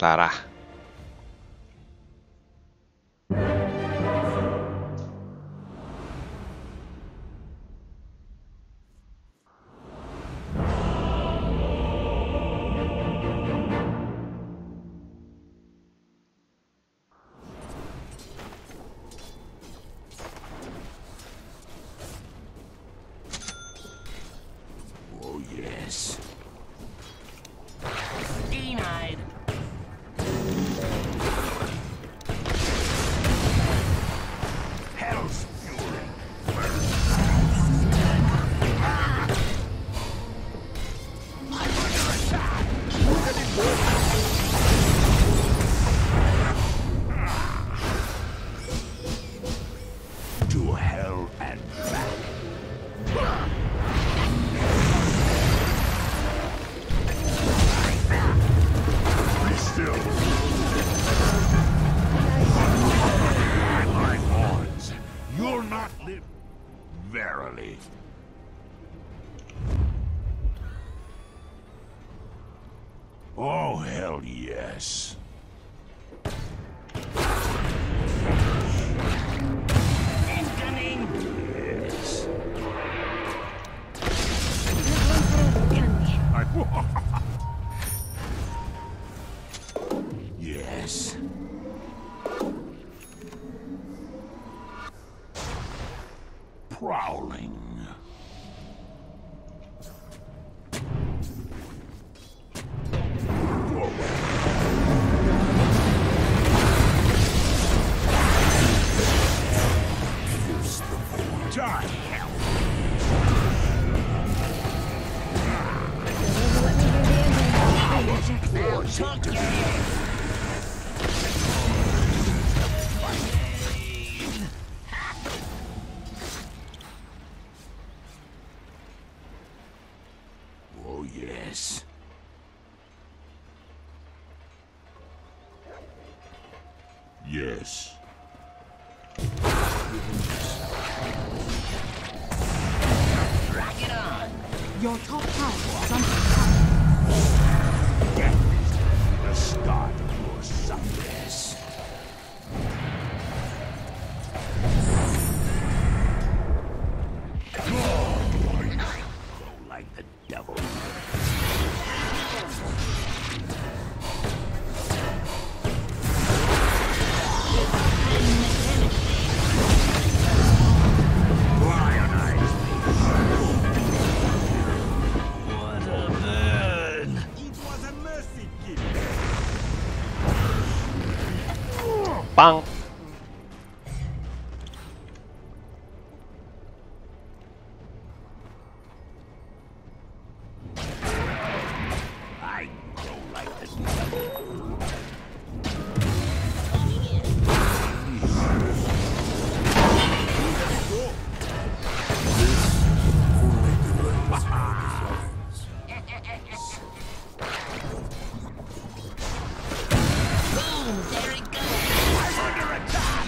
Parah. Oh, yes. Denied. Hell's fury. I'm under attack. To hell and back. Be still. My horns. You'll not live. Verily. Oh, hell yes. Incoming. Yes. Yes. Prowling. Die, hell. Now tuck your head. Oh, yes. Yes. Rock it on. Your top tower is under attack. Death is the start of your success. Go like the devil. Lionize me. What a burn! It was a mercy kill. Bang. I grow like the devil. Boom, there it goes. I'm under attack!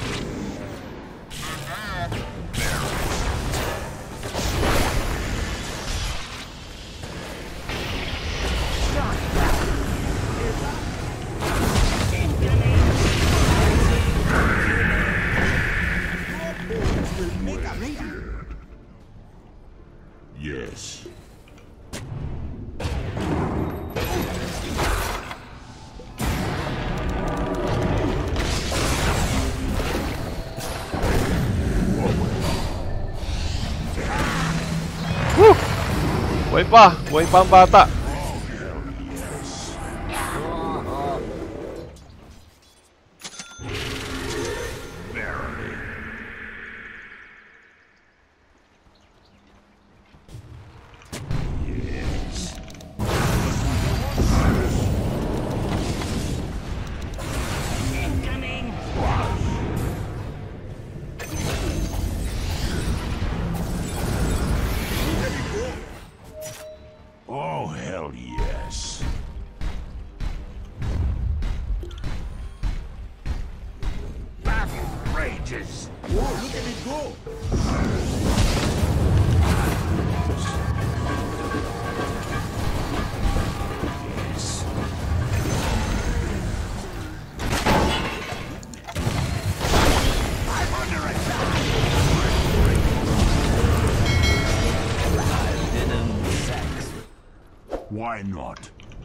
Will make a raid. Yes. Buhay pa! Buhay pa ang bata! Verily. Yes. Incoming. Oh, hell yes. Battle rages. Oh, look at it go. Yes. Why not?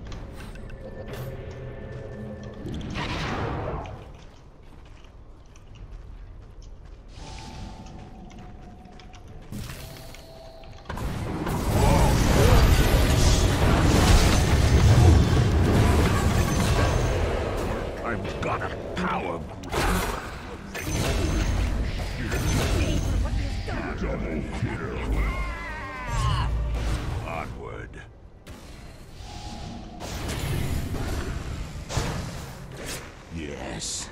I've got a power double kill. Onward. Yes.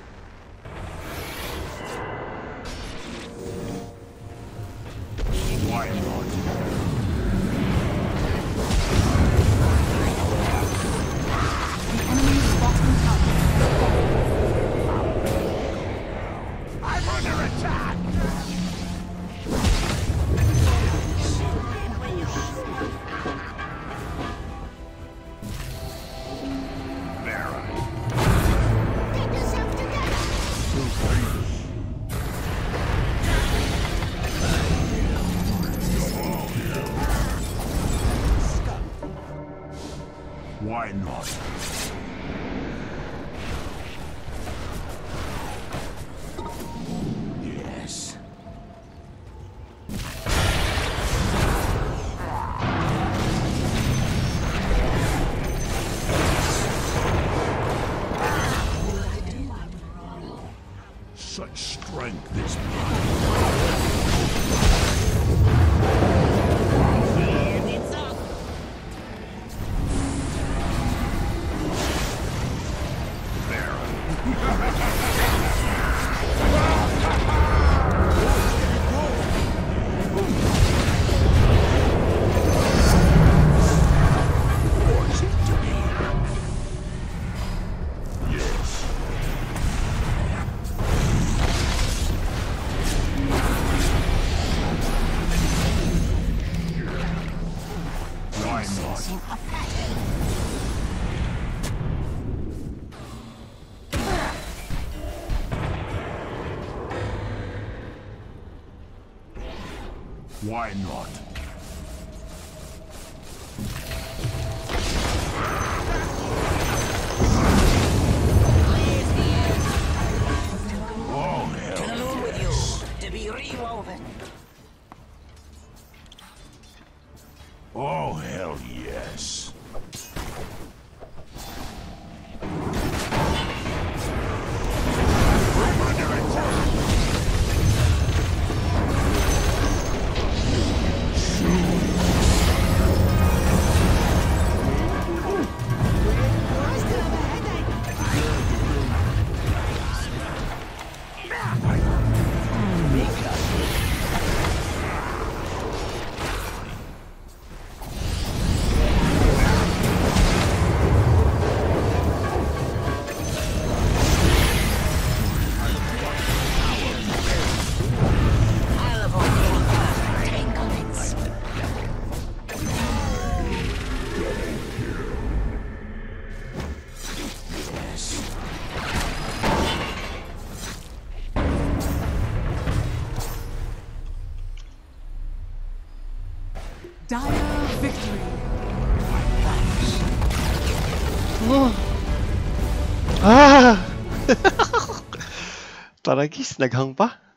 Why not? The enemy's bottom tower. I'm under attack! Why not? Yes. Such strength is And it's up. Why not? Why not? All hell Along with yes. you to be rewoven. Oh hell yes. I'm under attack. I'll avoid any further entanglements. Dire victory. Ah! Tragis, naghang pa.